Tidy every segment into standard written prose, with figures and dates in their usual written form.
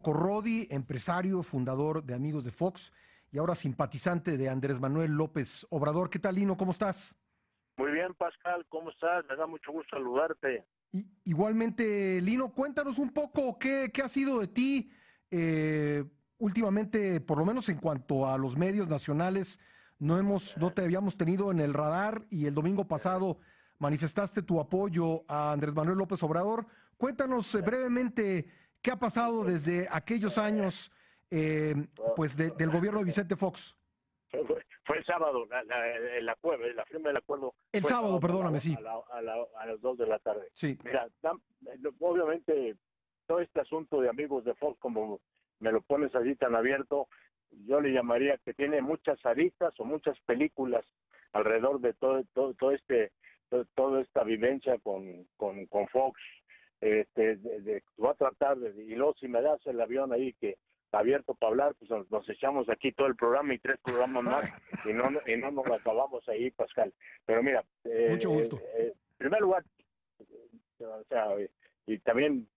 Corrodi, empresario, fundador de Amigos de Fox y ahora simpatizante de Andrés Manuel López Obrador. ¿Qué tal, Lino? ¿Cómo estás? Muy bien, Pascal, ¿cómo estás? Me da mucho gusto saludarte. Igualmente, Lino, cuéntanos un poco qué ha sido de ti eh, últimamente, por lo menos en cuanto a los medios nacionales. No te habíamos tenido en el radar y el domingo pasado manifestaste tu apoyo a Andrés Manuel López Obrador. Cuéntanos brevemente qué ha pasado desde aquellos años del gobierno de Vicente Fox. Fue el sábado, el acuerdo, la firma del acuerdo El fue el sábado, sábado perdóname, sí. a las 2 de la tarde. Sí. Mira, obviamente todo este asunto de Amigos de Fox, como me lo pones así tan abierto, yo le llamaría que tiene muchas aristas o muchas películas alrededor de toda esta vivencia con Fox. Va a tratar y luego si me das el avión ahí que abierto para hablar, pues nos echamos aquí todo el programa y 3 programas más y no nos lo acabamos ahí, Pascal. Pero mira, Mucho gusto. en primer lugar, o sea, y también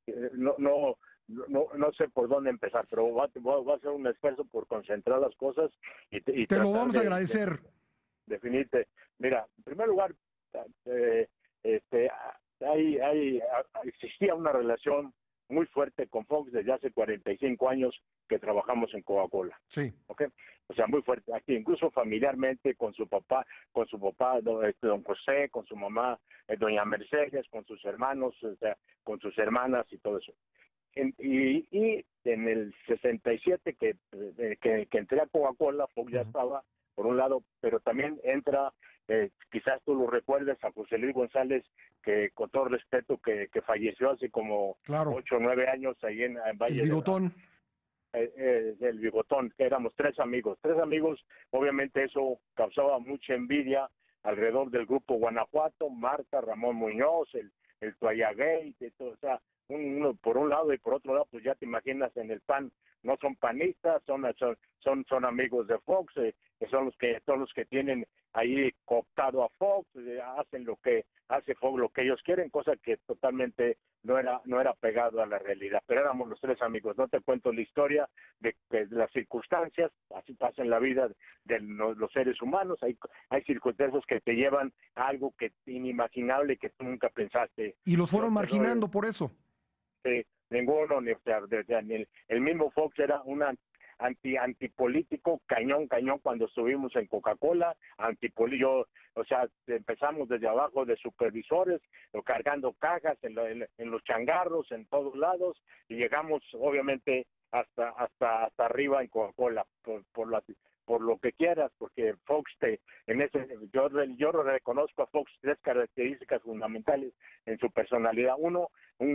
no sé por dónde empezar, pero voy a hacer un esfuerzo por concentrar las cosas y Te lo tratar vamos a de agradecer. definirte. Mira, en primer lugar, eh, este, existía una relación muy fuerte con Fox desde hace 45 años que trabajamos en Coca-Cola. Sí. ¿Okay? O sea, muy fuerte, aquí incluso familiarmente con su papá, don José, con su mamá, doña Mercedes, con sus hermanos, o sea, con sus hermanas y todo eso. Y en el 67 que entré a Coca-Cola, Fox ya Ujú. estaba, por un lado, pero también entra, quizás tú lo recuerdes, a José Luis González, que con todo respeto, que falleció hace como Claro. 8 o 9 años ahí en El Valle de bigotón. el Bigotón, que éramos tres amigos, obviamente eso causaba mucha envidia alrededor del grupo Guanajuato, Marta, Ramón Muñoz, el Toallagate, o sea, uno por un lado y por otro lado, pues ya te imaginas en el PAN, no son panistas, son amigos de Fox, son los que tienen ahí cooptado a Fox, hacen lo que hace Fox lo que ellos quieren, cosa que totalmente no era pegado a la realidad, pero éramos los tres amigos. No te cuento la historia de las circunstancias, así pasa en la vida de los seres humanos, hay circunstancias que te llevan a algo que inimaginable que tú nunca pensaste. Y los Yo fueron te doy, marginando por eso. ninguno, ni, o sea, ni el mismo Fox era una antipolítico, cañón, cuando estuvimos en Coca-Cola, yo, o sea, empezamos desde abajo de supervisores, cargando cajas en los changarros, en todos lados, y llegamos, obviamente, hasta arriba en Coca-Cola, por lo que quieras, porque Fox yo reconozco a Fox tres características fundamentales en su personalidad. Uno,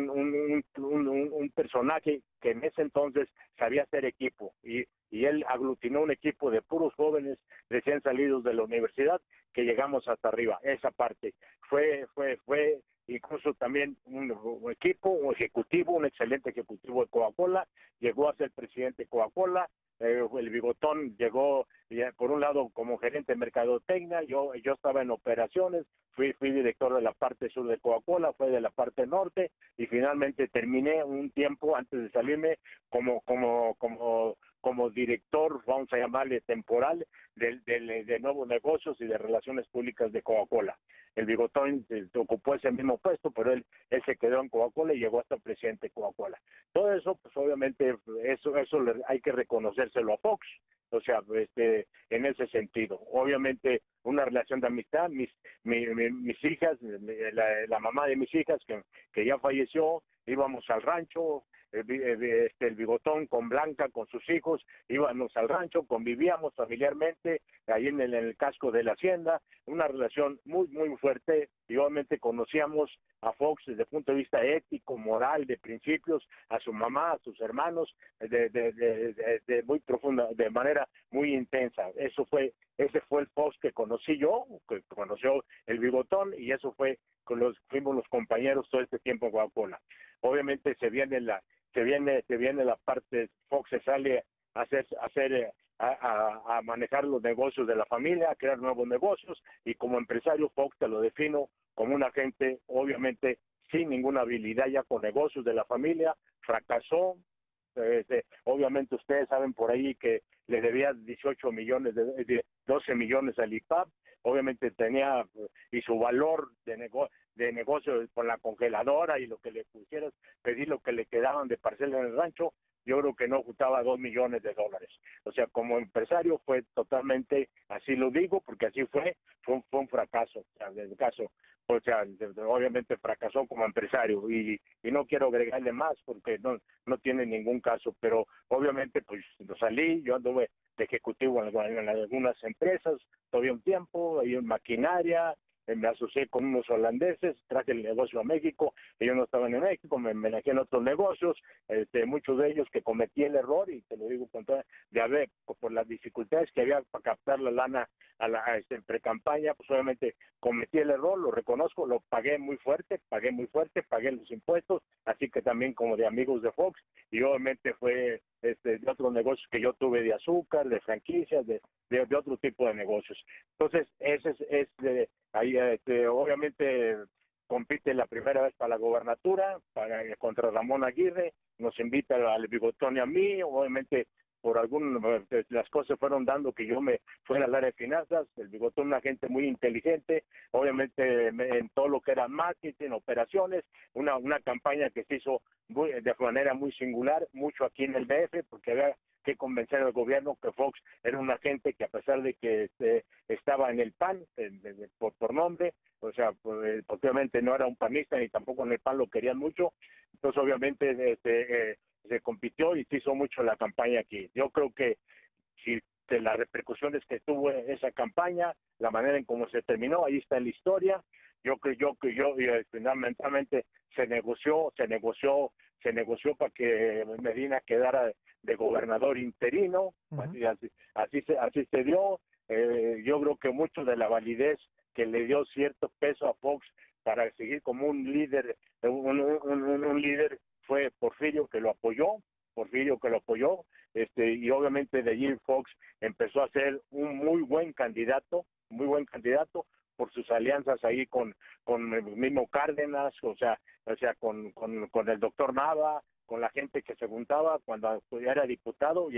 un personaje que en ese entonces sabía hacer equipo y él aglutinó un equipo de puros jóvenes recién salidos de la universidad que llegamos hasta arriba. Esa parte fue incluso también un equipo, un excelente ejecutivo de Coca-Cola, llegó a ser presidente de Coca-Cola. El Bigotón llegó por un lado como gerente de mercadotecnia, yo estaba en operaciones, fui director de la parte sur de Coca-Cola, fue de la parte norte y finalmente terminé un tiempo antes de salirme como director, vamos a llamarle temporal, de nuevos negocios y de relaciones públicas de Coca-Cola. El Bigotón ocupó ese mismo puesto, pero él se quedó en Coca-Cola y llegó hasta presidente de Coca-Cola. Todo eso, pues obviamente, eso hay que reconocérselo a Fox, o sea, en ese sentido. Obviamente, una relación de amistad, mis hijas, la mamá de mis hijas, que ya falleció, íbamos al rancho, el Bigotón con Blanca, con sus hijos, íbamos al rancho, convivíamos familiarmente, ahí en el casco de la hacienda, una relación muy, muy fuerte, y obviamente conocíamos a Fox desde el punto de vista ético, moral, de principios, a su mamá, a sus hermanos, de muy profunda, de manera muy intensa. Ese fue el Fox que conocí yo, que conoció el Bigotón, y eso fuimos los compañeros todo este tiempo en Coca-Cola. Obviamente se viene la parte, Fox se sale a manejar los negocios de la familia, a crear nuevos negocios, y como empresario Fox te lo defino como un agente, obviamente, sin ninguna habilidad ya con negocios de la familia, fracasó, obviamente ustedes saben por ahí que le debía 18 millones, de 12 millones al IPAP, obviamente tenía, y su valor de negocio con la congeladora y lo que le pusieras, pedir lo que le quedaban de parcela en el rancho, yo creo que no juntaba $2 millones. O sea, como empresario fue totalmente, así lo digo, porque así fue un fracaso, o sea, desde el caso, o sea, obviamente fracasó como empresario y no quiero agregarle más porque no tiene ningún caso, pero obviamente pues lo salí, yo anduve de ejecutivo en algunas empresas, todavía un tiempo, ahí en maquinaria, me asocié con unos holandeses, traje el negocio a México, ellos no estaban en México, me manejé en otros negocios, muchos de ellos que cometí el error, y te lo digo con toda, de haber, por las dificultades que había para captar la lana en pre-campaña, pues obviamente cometí el error, lo reconozco, lo pagué muy fuerte, pagué los impuestos, así que también como de amigos de Fox, y obviamente fue de otros negocios que yo tuve de azúcar, de franquicias, de otro tipo de negocios. Entonces, ese ahí obviamente compite la primera vez para la gobernatura, contra Ramón Aguirre, nos invita al Bigotón y a mí, obviamente por las cosas fueron dando que yo me fuera al área de finanzas, el Bigotón una gente muy inteligente, obviamente en todo lo que era marketing, operaciones, una campaña que se hizo de manera muy singular, mucho aquí en el DF, porque había que convencer al gobierno que Fox era una gente que a pesar de que estaba en el PAN, por nombre, o sea, pues, obviamente no era un panista ni tampoco en el PAN lo querían mucho, entonces obviamente se compitió y se hizo mucho la campaña aquí. Yo creo que si de las repercusiones que tuvo esa campaña, la manera en cómo se terminó, ahí está la historia. Yo creo que finalmente se negoció para que Medina quedara de gobernador interino, así se dio. Yo creo que mucho de la validez que le dio cierto peso a Fox para seguir como un líder, un líder fue Porfirio que lo apoyó, y obviamente de allí Fox empezó a ser un muy buen candidato por sus alianzas ahí con el mismo Cárdenas, o sea con el doctor Nava, con la gente que se juntaba cuando era diputado, y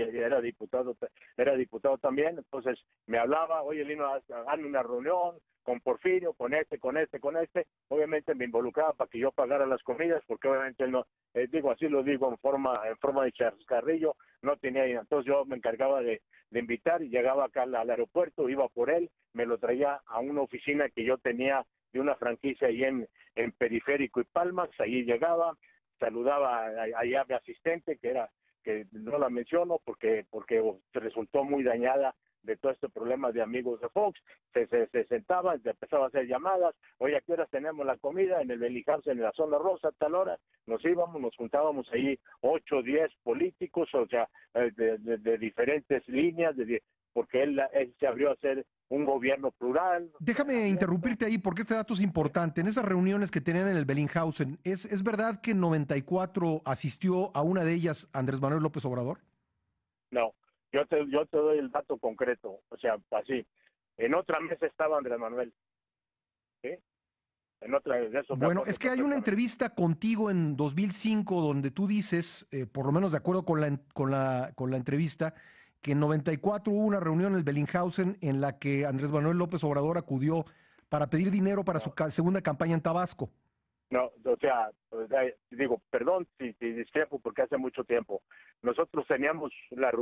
era diputado también, entonces me hablaba, oye Lino, hazme una reunión con Porfirio, con este, obviamente me involucraba para que yo pagara las comidas, porque obviamente él no, así lo digo en forma de chascarrillo, no tenía, entonces yo me encargaba de invitar, y llegaba acá al aeropuerto, iba por él, me lo traía a una oficina que yo tenía de una franquicia ahí en Periférico y Palmas, ahí llegaba, saludaba allá a mi asistente, que no la menciono porque resultó muy dañada de todo este problema de amigos de Fox, se sentaban, empezaba a hacer llamadas, oye, ¿a qué horas tenemos la comida? En el Belijarse, en la zona rosa, a tal hora, nos juntábamos ahí 8 o 10 políticos, o sea, de diferentes líneas, porque él se abrió a hacer un gobierno plural. Déjame interrumpirte ahí porque este dato es importante. En esas reuniones que tenían en el Bellinghausen, ¿es verdad que en 94 asistió a una de ellas Andrés Manuel López Obrador? No, yo te doy el dato concreto, o sea, así. En otra mesa estaba Andrés Manuel, ¿sí? En otra, de eso me Bueno, acuerdo es que hay una perfectamente. entrevista contigo en 2005 donde tú dices, por lo menos de acuerdo con la entrevista, que en 94 hubo una reunión en el Bellinghausen en la que Andrés Manuel López Obrador acudió para pedir dinero para su No, segunda campaña en Tabasco. no, o sea, digo, perdón si discrepo porque hace mucho tiempo. Nosotros teníamos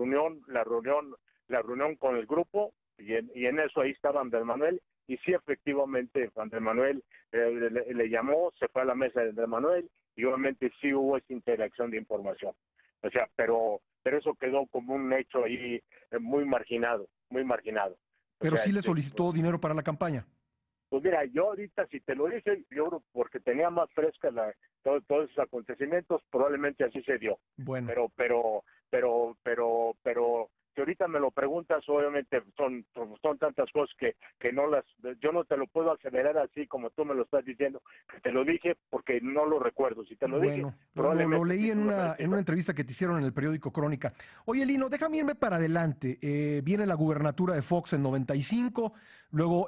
la reunión con el grupo, y en eso ahí estaba Andrés Manuel, y sí, efectivamente, Andrés Manuel le llamó, se fue a la mesa de Andrés Manuel, y obviamente sí hubo esa interacción de información. O sea, pero eso quedó como un hecho ahí muy marginado, muy marginado. O Pero sea, sí le solicitó dinero para la campaña. pues mira, yo ahorita si te lo dije, yo creo porque tenía más fresca todos esos acontecimientos, probablemente así se dio. Bueno, Pero teóricamente ahorita me lo preguntas, obviamente son tantas cosas que yo no te lo puedo acelerar así como tú me lo estás diciendo, que te lo dije porque no lo recuerdo. Si te lo dije, Bueno, lo probablemente leí sí en tuve una una entrevista que te hicieron en el periódico Crónica. Oye, Lino, déjame irme para adelante. Viene la gubernatura de Fox en 95, luego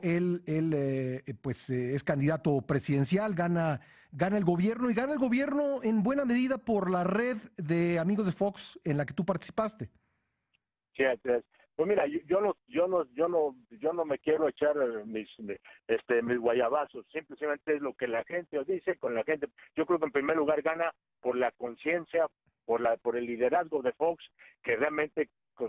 él es candidato presidencial, gana el gobierno y gana el gobierno en buena medida por la red de amigos de Fox en la que tú participaste. Sí, entonces, pues mira, yo no me quiero echar mis guayabazos, simplemente es lo que la gente dice con la gente. Yo creo que en primer lugar gana por la conciencia, por el liderazgo de Fox, que realmente pues,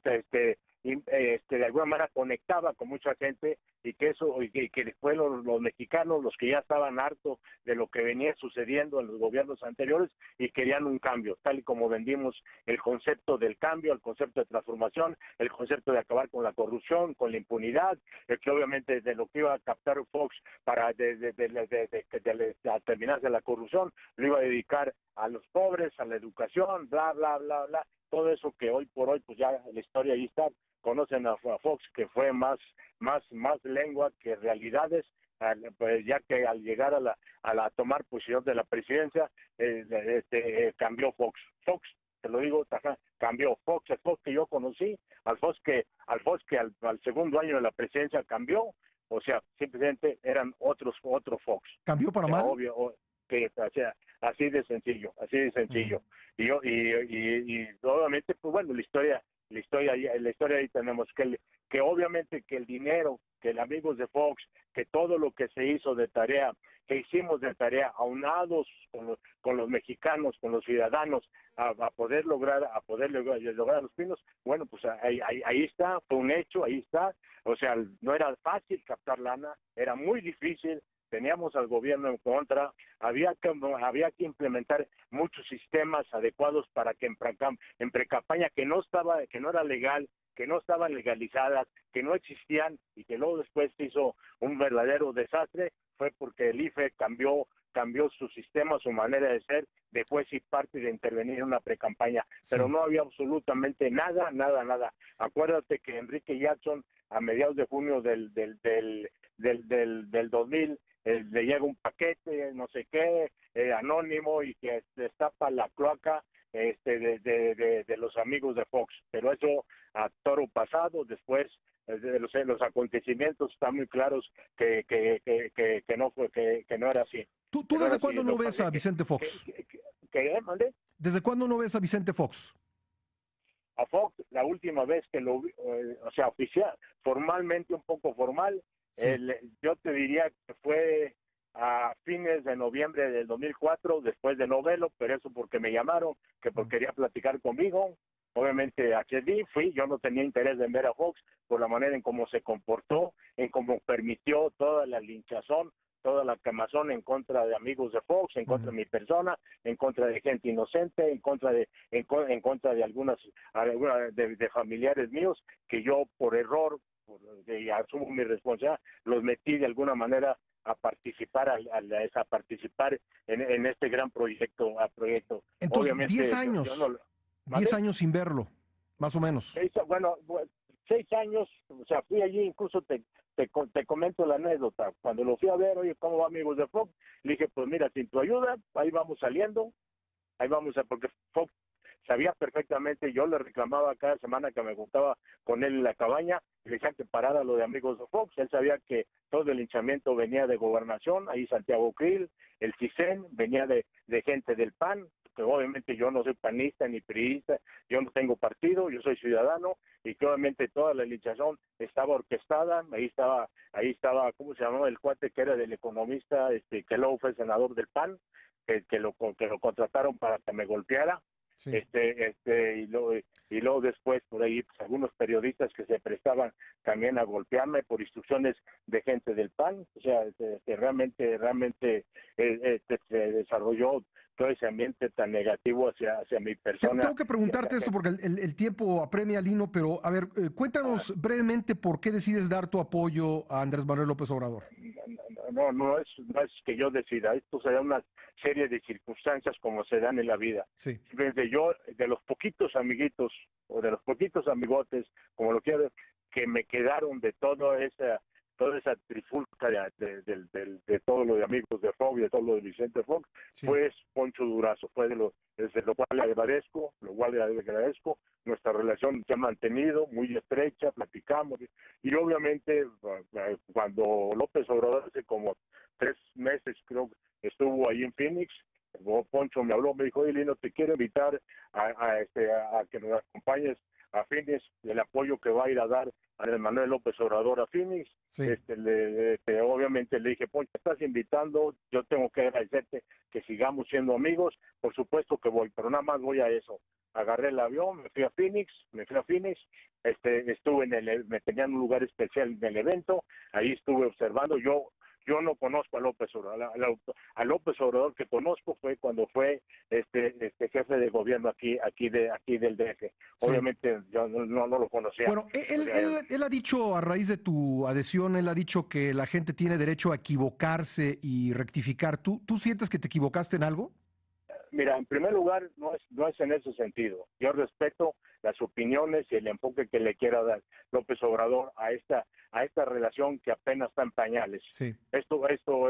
de alguna manera conectaba con mucha gente y que después los mexicanos, los que ya estaban hartos de lo que venía sucediendo en los gobiernos anteriores y querían un cambio, tal y como vendimos el concepto del cambio, el concepto de transformación, el concepto de acabar con la corrupción, con la impunidad, que obviamente de lo que iba a captar Fox para terminarse la corrupción, lo iba a dedicar a los pobres, a la educación, bla, bla, bla, bla, todo eso que hoy por hoy, pues ya la historia ahí está. Conocen a Fox, que fue más lengua que realidades, pues ya que al llegar a la tomar posición de la presidencia, cambió Fox. Fox, te lo digo, cambió Fox, el Fox que yo conocí, al Fox que al segundo año de la presidencia cambió, o sea, simplemente eran otro Fox. ¿Cambió para O sea, mal? obvio, que, o sea, así de sencillo, así de sencillo. Y obviamente, pues bueno, la historia ahí tenemos que obviamente que el dinero, que el amigos de Fox, que todo lo que se hizo de tarea, que hicimos de tarea, aunados con los mexicanos, con los ciudadanos, a poder lograr los pinos, bueno, pues ahí está, fue un hecho, ahí está. O sea, no era fácil captar lana, era muy difícil, teníamos al gobierno en contra, había que implementar muchos sistemas adecuados para que en pre-campaña que no era legal, que no estaban legalizadas, que no existían y que luego después se hizo un verdadero desastre, fue porque el IFE cambió su sistema, su manera de ser, dejó esa parte de intervenir en una pre-campaña, pero Sí. no había absolutamente nada. Acuérdate que Enrique Jackson a mediados de junio del 2000 le llega un paquete, no sé qué, anónimo, y que destapa la cloaca de los amigos de Fox. Pero eso a toro pasado, después los acontecimientos están muy claros que no era así. ¿Tú Que no era desde así. cuándo Lo no que ves pasa a es Vicente Fox? ¿mande? ¿Desde cuándo no ves a Vicente Fox? A Fox, la última vez que lo vi, o sea, oficial, formalmente, un poco formal, Sí. yo te diría que fue a fines de noviembre del 2004, después de Novelo, pero eso porque me llamaron, que porque quería platicar conmigo. Obviamente accedí, fui, yo no tenía interés en ver a Fox por la manera en cómo se comportó, en cómo permitió toda la linchazón, toda la quemazón en contra de amigos de Fox, en contra de mi persona, en contra de gente inocente, en contra de algunas de familiares míos que yo por error, y asumo mi responsabilidad, los metí de alguna manera a participar en este gran proyecto. Entonces, 10 Obviamente yo años, no. 10 ¿Vale? años sin verlo, más o menos. Bueno, 6 años, o sea, fui allí, incluso te comento la anécdota. Cuando lo fui a ver, oye, ¿cómo va, amigos de Fox? Le dije, pues mira, sin tu ayuda, ahí vamos saliendo, porque Fox sabía perfectamente, yo le reclamaba cada semana que me juntaba con él en la cabaña, le decía que parara lo de amigos de Fox, él sabía que todo el linchamiento venía de Gobernación, ahí Santiago Krill, el CISEN, venía de gente del PAN, que obviamente yo no soy panista ni priista, yo no tengo partido, yo soy ciudadano, y que obviamente toda la linchación estaba orquestada, ahí estaba, ¿cómo se llamaba el cuate que era del economista, que luego fue senador del PAN, que lo contrataron para que me golpeara, Sí. y luego después por ahí pues, algunos periodistas que se prestaban también a golpearme por instrucciones de gente del PAN, o sea, realmente se desarrolló todo ese ambiente tan negativo hacia mi persona Tengo que y hacia preguntarte esto gente. porque el tiempo apremia, Lino, pero a ver, Ah, cuéntanos brevemente por qué decides dar tu apoyo a Andrés Manuel López Obrador. no es que yo decida, esto se da una serie de circunstancias como se dan en la vida. Sí. Desde yo, de los poquitos amiguitos, o de los poquitos amigotes, como lo quiero, que me quedaron de toda esa trifulca de todo lo de amigos de Fox, de todo lo de Vicente Fox, Sí. pues Poncho Durazo, desde lo cual le agradezco, nuestra relación se ha mantenido muy estrecha, platicamos, y obviamente cuando López Obrador hace como 3 meses creo estuvo ahí en Phoenix, Poncho me habló, me dijo, oye Lino, te quiero invitar a que nos acompañes a Phoenix, el apoyo que va a ir a dar a Manuel López Obrador a Phoenix. Sí. Obviamente le dije, Poncho, estás invitando, yo tengo que agradecerte que sigamos siendo amigos, por supuesto que voy, pero nada más voy a eso. Agarré el avión, me fui a Phoenix, estuve me tenían un lugar especial en el evento, ahí estuve observando, yo no conozco a López Obrador, a López Obrador que conozco fue cuando fue jefe de gobierno aquí del DF. Sí. Obviamente yo no lo conocía. Bueno, él ha dicho, a raíz de tu adhesión, él ha dicho que la gente tiene derecho a equivocarse y rectificar. ¿Tú sientes que te equivocaste en algo? Mira, en primer lugar, no es en ese sentido. Yo respeto las opiniones y el enfoque que le quiera dar López Obrador a esta relación que apenas está en pañales. Sí. Esto,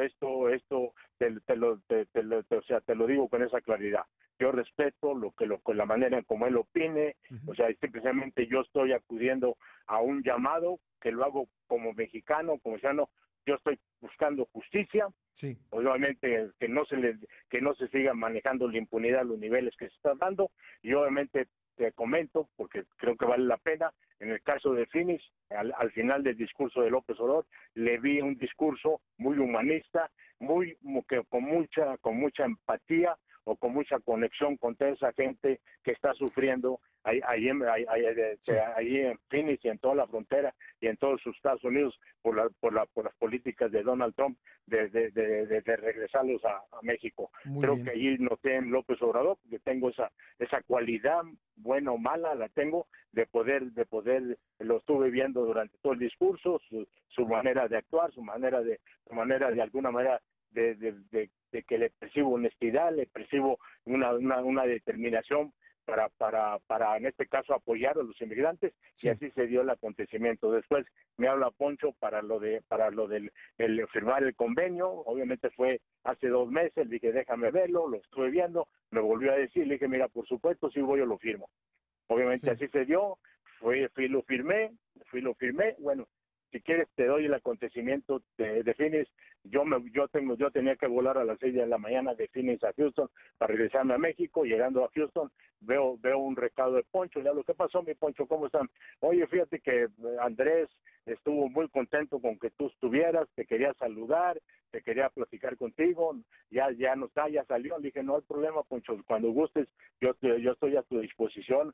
te lo digo con esa claridad. Yo respeto la manera en cómo él opine, o sea, simplemente yo estoy acudiendo a un llamado que lo hago como mexicano, como ciudadano, yo estoy buscando justicia. Sí. Obviamente que no se siga manejando la impunidad a los niveles que se están dando, y obviamente te comento, porque creo que vale la pena, en el caso de Phoenix, al final del discurso de López Obrador, le vi un discurso muy humanista, con mucha empatía o con mucha conexión con toda esa gente que está sufriendo ahí en Phoenix y en toda la frontera y en todos sus Estados Unidos por las políticas de Donald Trump de regresarlos a México. Muy Creo bien. que ahí noté en López Obrador que tengo esa cualidad, buena o mala, la tengo de poder, lo estuve viendo durante todo el discurso, su manera de actuar, su manera de alguna manera de que le percibo honestidad, le percibo una determinación para en este caso apoyar a los inmigrantes. Sí. Y así se dio el acontecimiento. Después me habla Poncho para lo del firmar el convenio. Obviamente fue hace 2 meses, le dije déjame verlo, lo estuve viendo, me volvió a decir, le dije mira, por supuesto sí voy, yo lo firmo. Obviamente sí. Así se dio, lo firmé, bueno, si quieres te doy el acontecimiento de Phoenix. Yo tenía que volar a las 6 de la mañana de Phoenix a Houston para regresarme a México. Llegando a Houston veo un recado de Poncho, le hablo, ¿qué pasó mi Poncho? ¿Cómo están? Oye, fíjate que Andrés estuvo muy contento con que tú estuvieras, te quería saludar, te quería platicar contigo, ya no está, ya salió. Le dije, no hay problema, Poncho, cuando gustes, yo estoy a tu disposición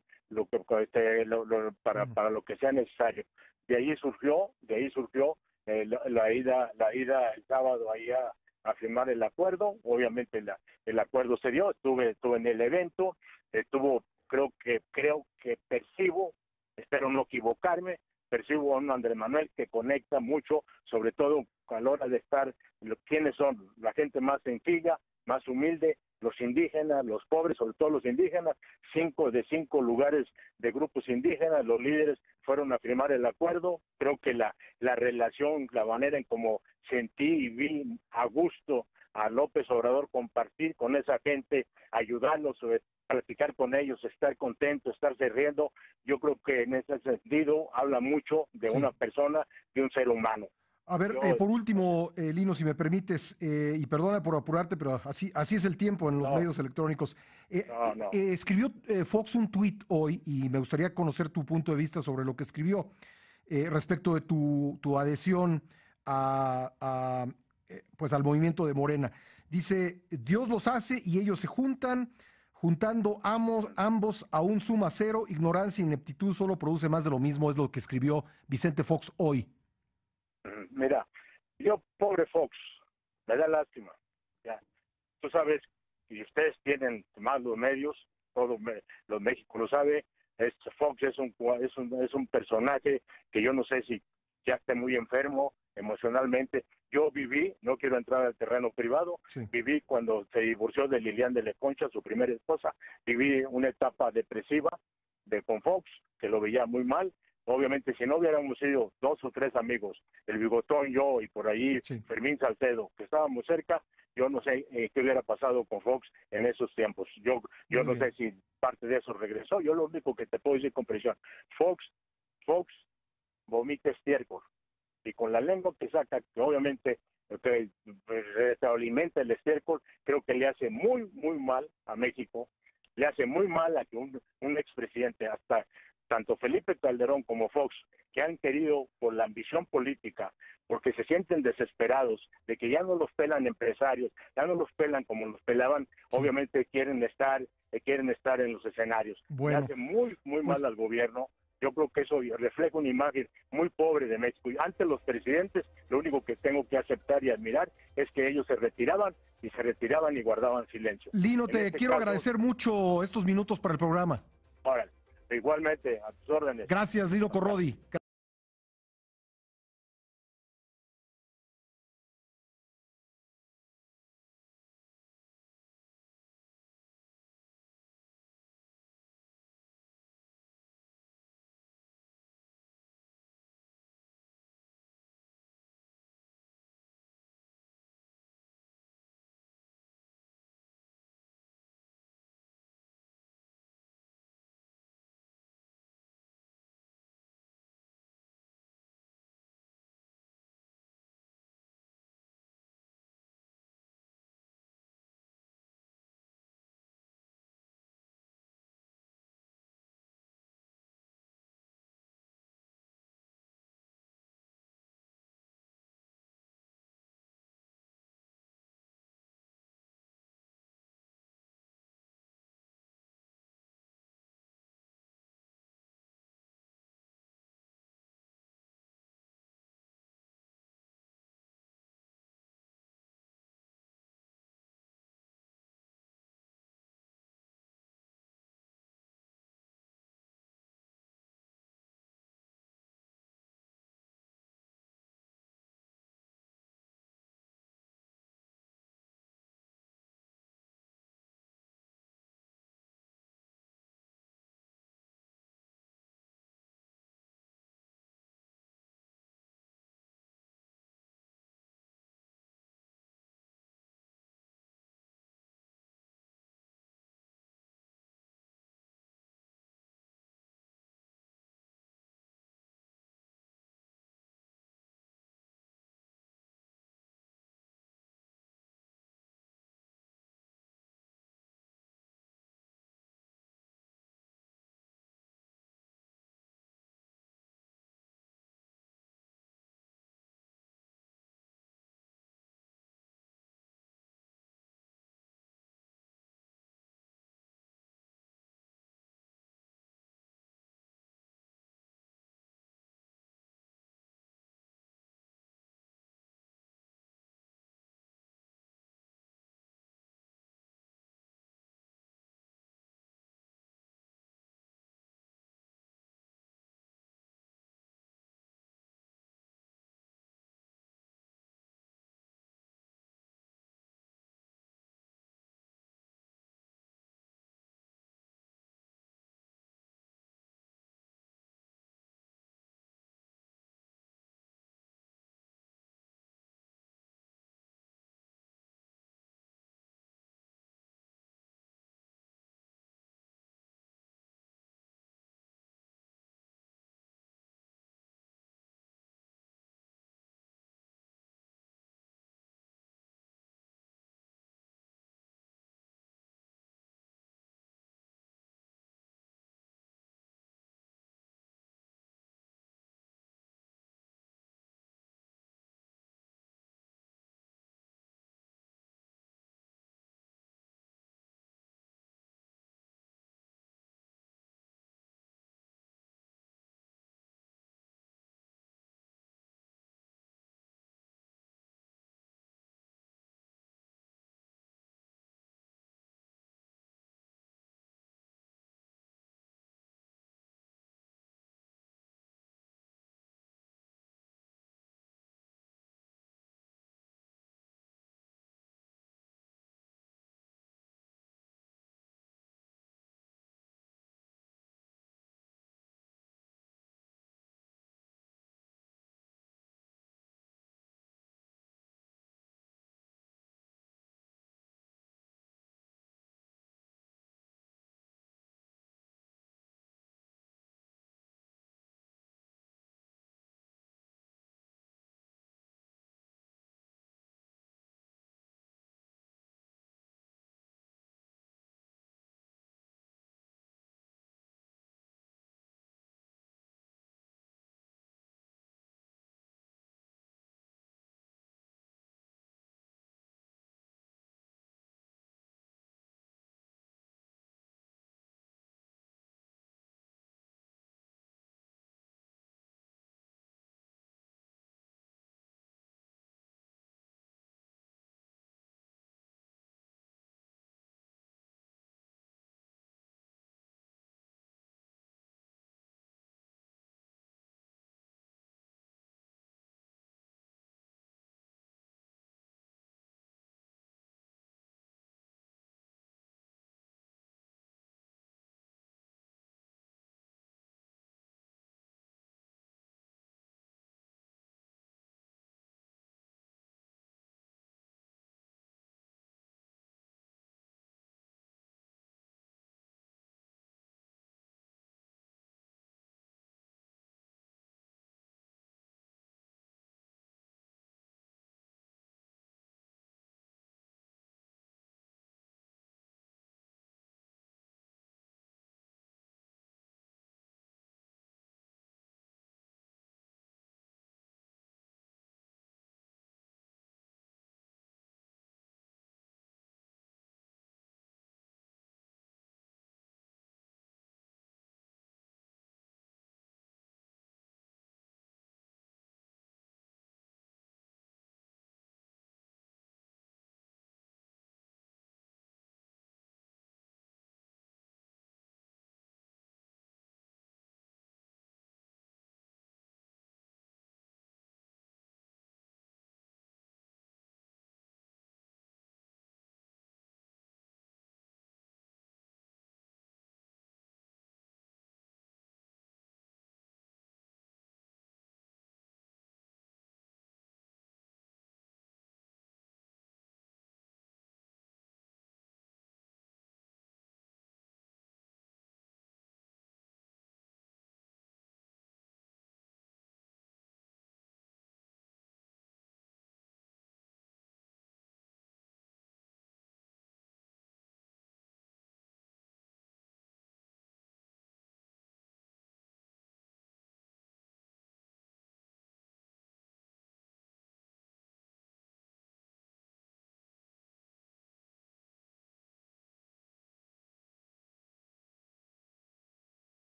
para lo que sea necesario. De ahí surgió la ida el sábado ahí a firmar el acuerdo. Obviamente el acuerdo se dio, estuve en el evento, creo que percibo, espero no equivocarme, percibo a un Andrés Manuel que conecta mucho, sobre todo a la hora de estar, quiénes son la gente más sencilla, más humilde, los indígenas, los pobres, sobre todo los indígenas. 5 de 5 lugares de grupos indígenas, los líderes fueron a firmar el acuerdo. Creo que la relación, la manera en cómo sentí y vi a gusto a López Obrador compartir con esa gente, ayudarlos, platicar con ellos, estar contento, estarse riendo, yo creo que en ese sentido habla mucho de una persona, de un ser humano. A ver, por último, Lino, si me permites, y perdona por apurarte, pero así es el tiempo en los medios electrónicos. Escribió Fox un tuit hoy y me gustaría conocer tu punto de vista sobre lo que escribió respecto de tu adhesión pues al movimiento de Morena. Dice, Dios los hace y ellos se juntan, juntando ambos aún suma cero, ignorancia e ineptitud solo produce más de lo mismo, es lo que escribió Vicente Fox hoy. Mira, pobre Fox, me da lástima. Ya, tú sabes, y ustedes tienen más los medios, los México lo sabe, Fox es un personaje que yo no sé si ya esté muy enfermo, emocionalmente. Yo viví, no quiero entrar al terreno privado, Sí. viví cuando se divorció de Lilian de la Concha, su primera esposa, viví una etapa depresiva con Fox, que lo veía muy mal. Obviamente, si no hubiéramos sido 2 o 3 amigos, el Bigotón, yo y por ahí Sí. Fermín Salcedo, que estábamos cerca, yo no sé qué hubiera pasado con Fox en esos tiempos. Yo Muy no bien. sé si parte de eso regresó. Yo lo único que te puedo decir con presión, Fox vomita estiércol y con la lengua que saca, que obviamente se alimenta el estiércol, creo que le hace muy, muy mal a México, le hace muy mal a que un expresidente, hasta tanto Felipe Calderón como Fox, que han querido por la ambición política, porque se sienten desesperados de que ya no los pelan empresarios, ya no los pelan como los pelaban, Sí. obviamente quieren estar en los escenarios. Bueno, Le hace muy, muy pues, mal al gobierno. Yo creo que eso refleja una imagen muy pobre de México. Y ante los presidentes, lo único que tengo que aceptar y admirar es que ellos se retiraban y guardaban silencio. Lino, En te este quiero caso, agradecer mucho estos minutos para el programa. órale, igualmente, a tus órdenes. Gracias, Lino Corrodi.